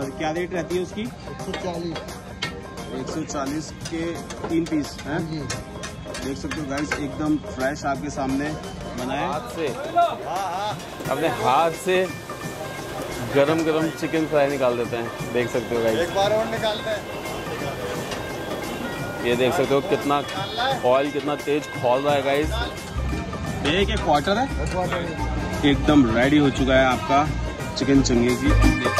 और क्या रेट रहती है उसकी? 140 के 3 पीस हैं। देख सकते हो गाइस, एकदम फ्रेश आपके सामने बनाया हाथ से, अपने हाथ से गरम गरम चिकन फ्राई निकाल देते हैं। देख सकते हो गाइस, एक बार और निकालते हैं। ये देख सकते हो कितना ऑयल कितना तेज खौल रहा है गाइस। ये एक क्वार्टर है, एकदम रेडी हो चुका है आपका चिकन चंगेजी।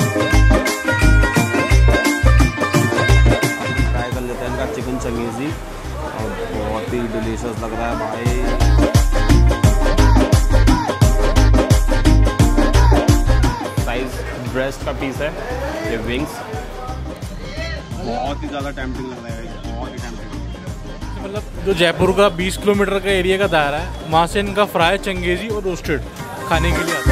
ट्राई कर लेते हैं इनका चिकन चंगेजी और बहुत ही डिलीशियस लग रहा है भाई। साइज ब्रेस्ट का पीस है ये, विंग्स बहुत ही ज़्यादा टेम्पटिंग लग रहा है, बहुत ही टेम्पटिंग। मतलब जो जयपुर का 20 किलोमीटर का एरिया का दायरा है, वहाँ से इनका फ्राई, चंगेजी और रोस्टेड खाने के लिए आता है।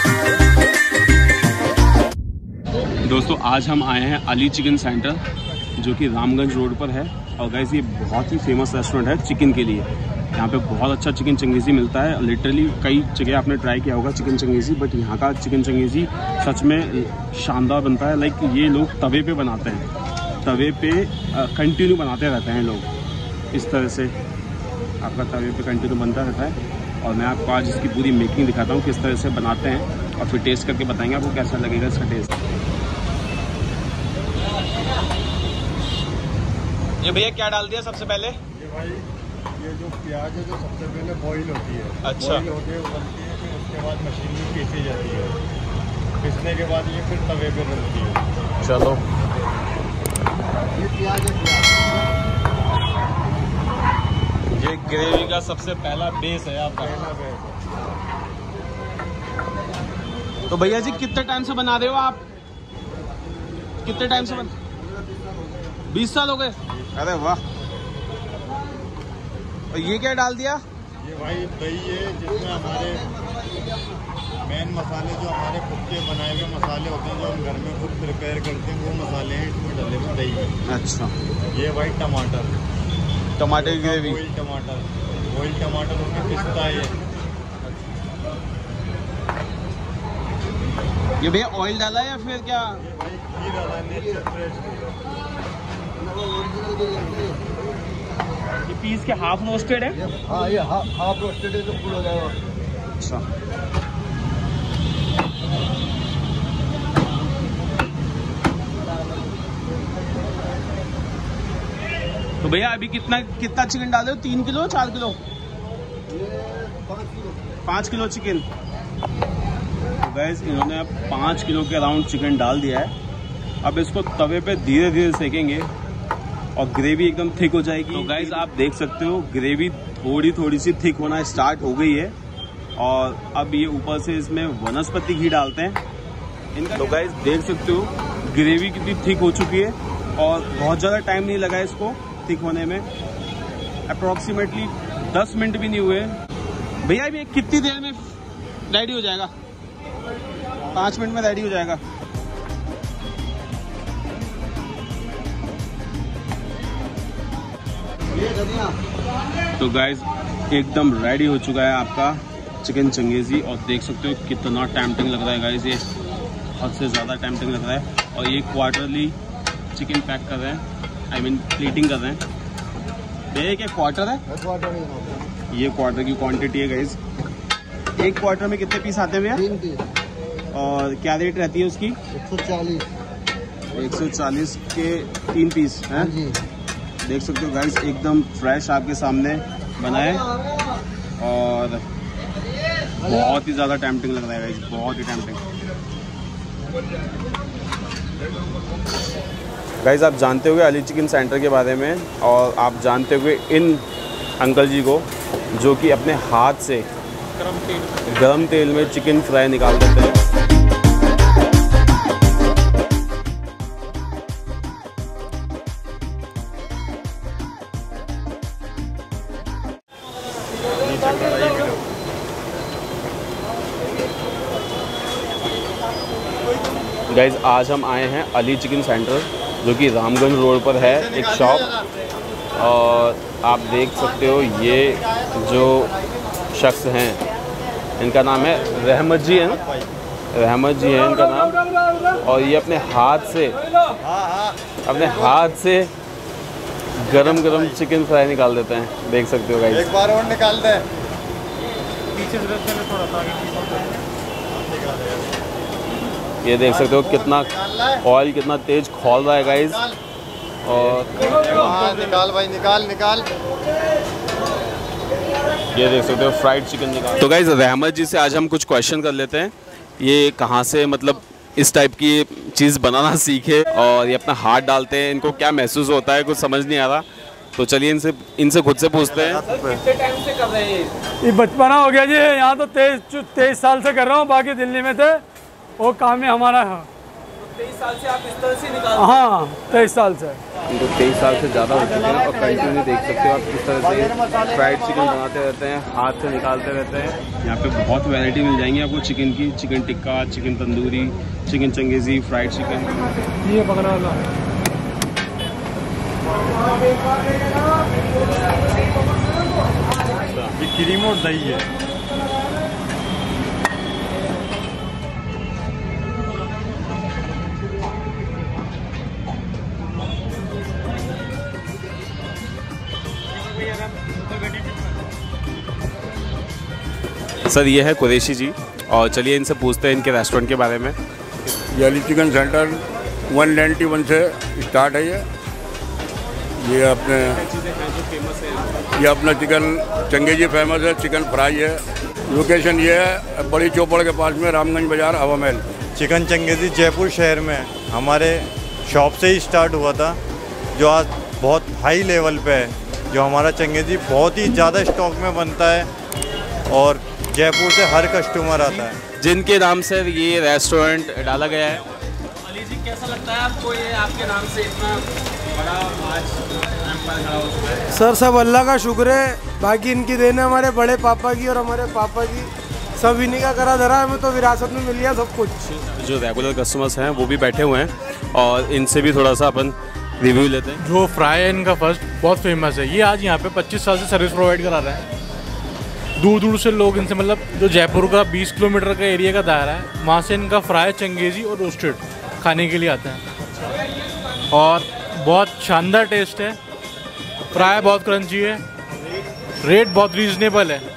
दोस्तों आज हम आए हैं अली चिकन सेंटर, जो कि रामगंज रोड पर है। और गाइस ये बहुत ही फेमस रेस्टोरेंट है चिकन के लिए। यहाँ पे बहुत अच्छा चिकन चंगेजी मिलता है। लिटरली कई जगह आपने ट्राई किया होगा चिकन चंगेजी, बट यहाँ का चिकन चंगेजी सच में शानदार बनता है। लाइक ये लोग तवे पे बनाते हैं, तवे पे कंटिन्यू बनाते रहते हैं लोग। इस तरह से आपका तवे पे कंटिन्यू बनता रहता है। और मैं आपको आज इसकी पूरी मेकिंग दिखाता हूँ किस तरह से बनाते हैं, और फिर टेस्ट करके बताएंगे आपको कैसा लगेगा इसका टेस्ट। ये भैया क्या डाल दिया सबसे पहले? ये भाई ये जो प्याज है जो सबसे पहले बॉईल होती है। अच्छा। बॉईल होके उबलती है, फिर उसके बाद मशीन में पीसी जाती है। पीसने के बाद ये फिर तवे पे बनती है। चलो ये प्याज है, ये ग्रेवी का सबसे पहला बेस है आपका। पहला बेस। तो भैया जी कितने टाइम से बना रहे हो आप? कितने टाइम से 20 साल हो गए? अरे वाह। और ये क्या डाल दिया? ये भाई दही है, जिसमें हमारे मेन मसाले जो हमारे खुद के बनाए हुए मसाले होते हैं, जो हम घर में खुद प्रिपेयर करते हैं, वो मसाले हैं इसमें डाले हुए दही में। अच्छा। ये भाई टमाटर, टमाटर की ग्रेवी। बॉइल टमाटर उसमें पिस्ता है। ये भैया ऑयल डाला है या फिर क्या? ये भाई घी डाला है, नेचर फ्रेश। ये पीस के हाफ रोस्टेड है? हाँ ये हाफ रोस्टेड है, तो फुल हो जाएगा। अच्छा। तो भैया अभी कितना चिकन डाले हो? 3 किलो 4 किलो? 5 kilo chicken. तो गाइस इन्होंने अब 5 किलो के अराउंड चिकन डाल दिया है। अब इसको तवे पे धीरे धीरे सेकेंगे और ग्रेवी एकदम थिक हो जाएगी। तो गाइस आप देख सकते हो ग्रेवी थोड़ी सी थिक होना स्टार्ट हो गई है। और अब ये ऊपर से इसमें वनस्पति घी डालते हैं इनका। तो गाइस देख सकते हो ग्रेवी कितनी थिक हो चुकी है, और बहुत ज़्यादा टाइम नहीं लगा इसको थिक होने में। अप्रॉक्सीमेटली 10 मिनट भी नहीं हुए। भैया ये कितनी देर में रेडी हो जाएगा? 5 मिनट में रेडी हो जाएगा। तो गाइज एकदम रेडी हो चुका है आपका चिकन चंगेजी, और देख सकते हो कितना टेम्पटिंग लग रहा है गाइज। ये हद से ज़्यादा टेम्पटिंग लग रहा है। और ये क्वार्टरली चिकन पैक कर रहे हैं, आई मीन प्लेटिंग कर रहे हैं। ये क्या क्वार्टर है? ये क्वार्टर की क्वांटिटी है गाइज। एक क्वार्टर में कितने पीस आते हैं भैया? 3 पीस। और क्या रेट रहती है उसकी? 140 के 3 पीस हैं। देख सकते हो गाइस एकदम फ्रेश आपके सामने बनाए, और बहुत ही ज़्यादा टेम्पटिंग लग रहा है गाइस, बहुत ही टेम्पटिंग। गाइस आप जानते होंगे अली चिकन सेंटर के बारे में, और आप जानते होंगे इन अंकल जी को, जो कि अपने हाथ से गरम तेल में चिकन फ्राई निकाल देते हैं। गाइज आज हम आए हैं अली चिकन सेंटर, जो कि रामगंज रोड पर है एक शॉप। और आप देख सकते हो ये जो शख्स हैं इनका नाम है रहमत जी, है ना? रहमत जी है इनका नाम, और ये अपने हाथ से गरम गरम चिकन फ्राई निकाल देते हैं, देख सकते हो गाइस। एक बार और निकाल दे। पीछे से थोड़ा सा ये देख सकते हो कितना ऑयल कितना तेज खौल रहा है गाइस। और निकाल भाई, निकाल। ये देख सकते हो फ्राइड चिकन निकाल। तो गाइस रहमत जी से आज हम कुछ क्वेश्चन कर लेते हैं, ये कहाँ से मतलब इस टाइप की चीज़ बनाना सीखे, और ये अपना हाथ डालते हैं, इनको क्या महसूस होता है कुछ समझ नहीं आ रहा। तो चलिए इनसे खुद से पूछते हैं। कितने टाइम से कर रहे हैं ये? बचपना हो गया जी, यहाँ तो 23 साल से कर रहा हूँ, बाकी दिल्ली में थे, वो काम है हमारा। 23 साल से आप इस तरह से निकाल? हाँ 23 साल से। इनको 23 साल से ज़्यादा हो चुके हैं, और कंटिन्यू देख सकते हो आप किस तरह से फ्राइड चिकन बनाते रहते हैं, हाथ से निकालते रहते हैं। यहाँ पे बहुत वैरायटी मिल जाएंगी आपको चिकन की, chicken tikka, chicken tandoori, chicken changezi, fried chicken. ये पकड़ा वाला ये क्रीम और दही है। सर ये है कुरैशी जी, और चलिए इनसे पूछते हैं इनके रेस्टोरेंट के बारे में। ये अली चिकन सेंटर 191 से स्टार्ट है। ये अपना चिकन चंगेजी फेमस है, चिकन फ्राई है। लोकेशन ये है बड़ी चौपड़ के पास में, रामगंज बाजार, हवा महल। चिकन चंगेजी जयपुर शहर में हमारे शॉप से ही स्टार्ट हुआ था, जो आज बहुत हाई लेवल पे है। जो हमारा चंगेजी बहुत ही ज़्यादा स्टॉक में बनता है, और जयपुर से हर कस्टमर आता है, जिनके नाम से ये रेस्टोरेंट डाला गया है। अली जी कैसा लगता है आपको, ये आपके नाम से इतना बड़ा आज एम्पायर खड़ा हो चुका है? सर सब अल्लाह का शुक्र है, बाकी इनकी देन है, हमारे बड़े पापा की और हमारे पापा की, सब इन्हीं का करा धरा, हमें तो विरासत में मिल गया सब कुछ। जो रेगुलर कस्टमर्स हैं वो भी बैठे हुए हैं, और इनसे भी थोड़ा सा अपन रिव्यू लेते हैं। जो फ्राई है इनका फर्स्ट बहुत फेमस है। ये आज यहाँ पे 25 साल से सर्विस प्रोवाइड करा रहे हैं। दूर दूर से लोग इनसे, मतलब जो जयपुर का 20 किलोमीटर का एरिया का दायरा है, वहाँ से इनका फ्राई, चंगेजी और रोस्टेड खाने के लिए आते हैं, और बहुत शानदार टेस्ट है। फ्राई बहुत क्रंची है, रेट बहुत रीजनेबल है,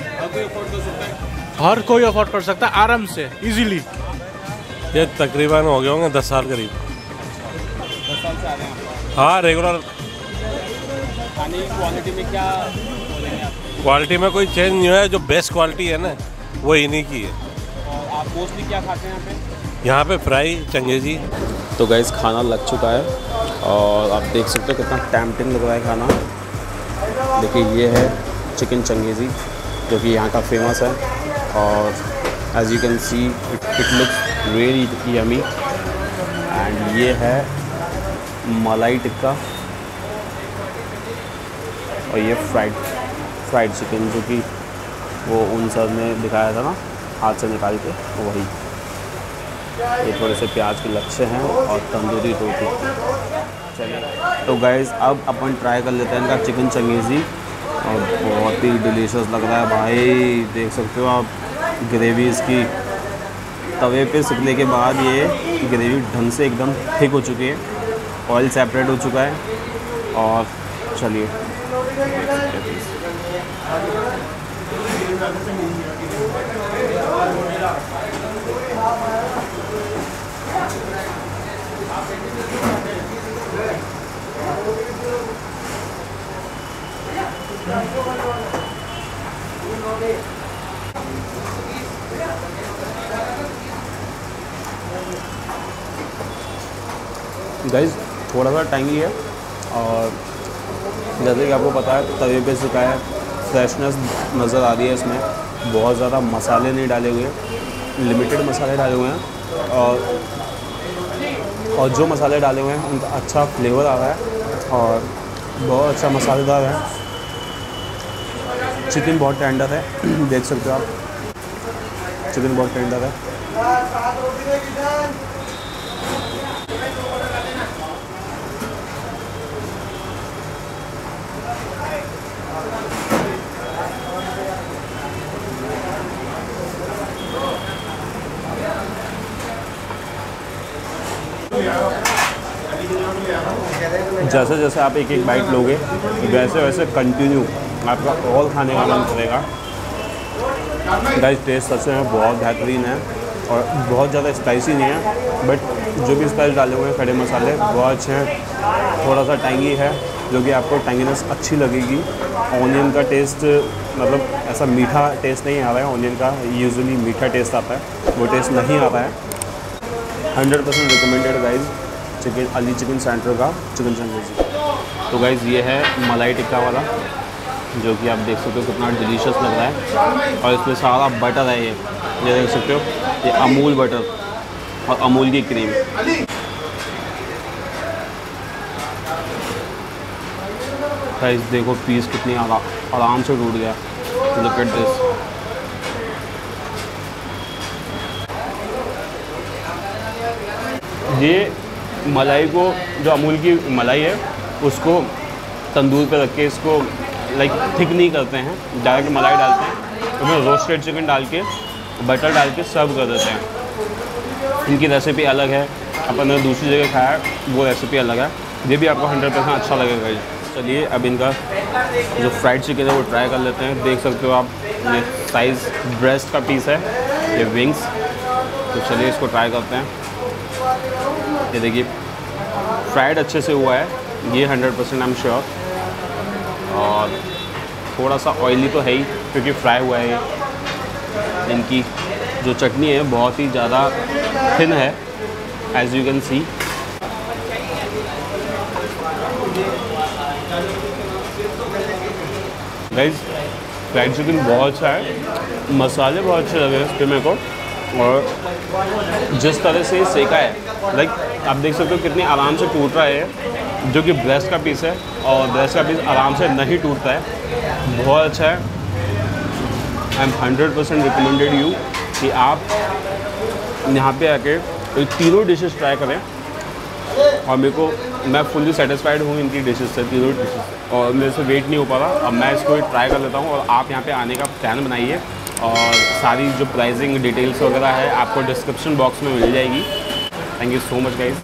हर कोई अफोर्ड कर सकता है आराम से, इजीली। ये तकरीबन हो गए होंगे 10 साल करीब। 10 साल से आ रहे हैं आप? हाँ, रेगुलर। खाने की क्वालिटी में क्या बोलेंगे आप? क्वालिटी में कोई चेंज नहीं है, जो बेस्ट क्वालिटी है ना वो इन्हीं की है। और आप मोस्टली क्या खाते हैं यहाँ पे फ्राई, चंगेजी। तो गाइस खाना लग चुका है, और आप देख सकते हो कितना टेम्पटिंग लग रहा है खाना। देखिए ये है चिकन चंगेजी, जो कि यहाँ का फेमस है, और as you can see it looks really yummy. And ये है मलाई टिक्का, और ये फ्राइड चिकन, जो कि वो उन सर ने दिखाया था ना हाथ से निकाल के, वही। ये थोड़े से प्याज के लच्छे हैं और तंदूरी रोटी। चलिए तो गाइस अब अपन ट्राई कर लेते हैं इनका चिकन चंगेजी, और बहुत ही डिलीशियस लग रहा है भाई। देख सकते हो आप ग्रेवी इसकी तवे पे सिकने के बाद ये ग्रेवी ढंग से एकदम थिक हो चुकी है, ऑयल सेपरेट हो चुका है। और चलिए गाइस थोड़ा सा टैंगी है, और जैसे कि आपको पता है तवे पे सिका है, फ्रेशनेस नज़र आ रही है इसमें। बहुत ज़्यादा मसाले नहीं डाले हुए, लिमिटेड मसाले डाले हुए हैं, और जो मसाले डाले हुए हैं उनका अच्छा फ्लेवर आ रहा है, और बहुत अच्छा मसालेदार है। चिकन बहुत टेंडर है, देख सकते हो आप, चिकन बहुत टेंडर है। जैसे जैसे आप एक एक बाइट लोगे वैसे वैसे कंटिन्यू आपका और खाने का मन करेगा। गाइस टेस्ट सच में बहुत बेहतरीन है और बहुत ज़्यादा स्पाइसी नहीं है, बट जो भी स्पाइस डाले हुए हैं खड़े मसाले बहुत अच्छे हैं। थोड़ा सा टैंगी है जो कि आपको टैंगीनेस अच्छी लगेगी। ऑनियन का टेस्ट मतलब ऐसा मीठा टेस्ट नहीं आ रहा है, ऑनियन का यूजुअली मीठा टेस्ट आता है, वो टेस्ट नहीं आ रहा है। 100% recommended guys chicken Ali chicken centre का चिकन चंगेजी। तो गाइज ये है मलाई टिक्का वाला जो कि आप देख सकते हो कितना डिलीशियस लग रहा है और इसमें सारा बटर है। ये देख सकते हो, ये अमूल बटर और अमूल की क्रीम। गाइस देखो पीस कितनी आराम से टूट गया। Look at this. ये मलाई को, जो अमूल की मलाई है उसको तंदूर पे रख के इसको लाइक थिक नहीं करते हैं, डायरेक्ट मलाई डालते हैं, उसमें रोस्टेड चिकन डाल के बटर डाल के सर्व कर देते हैं। इनकी रेसिपी अलग है, अपन ने दूसरी जगह खाया है वो रेसिपी अलग है। ये भी आपको 100% अच्छा लगेगा। चलिए अब इनका जो फ्राइड चिकन है वो ट्राई कर लेते हैं। देख सकते हो आप, ये साइज़ ब्रेस्ट का पीस है, ये विंग्स। तो चलिए इसको ट्राई करते हैं। ये देखिए फ्राइड अच्छे से हुआ है ये 100% आई एम श्योर, और थोड़ा सा ऑयली तो है ही क्योंकि फ्राई हुआ है ये। इनकी जो चटनी है बहुत ही ज़्यादा थिन है as you can see. Guys fried chicken बहुत अच्छा है, मसाले बहुत अच्छे लगे इस पर मेरे को, और जिस तरह से सेका है लाइक आप देख सकते हो कितनी आराम से टूट रहा है, जो कि ब्रेस्ट का पीस है और ब्रेस्ट का पीस आराम से नहीं टूटता है। बहुत अच्छा है। आई एम 100% रिकमेंडेड यू कि आप यहाँ पे आके तीनों डिशेस ट्राई करें, और मैं फुल्ली सेटिस्फाइड हूँ इनकी डिशेस से, तीनों डिशेस, और मेरे से वेट नहीं हो पा रहा। अब मैं इसको ट्राई कर लेता हूँ और आप यहाँ पे आने का प्लान बनाइए, और सारी जो प्राइसिंग डिटेल्स वगैरह है आपको डिस्क्रिप्शन बॉक्स में मिल जाएगी। Thank you so much guys.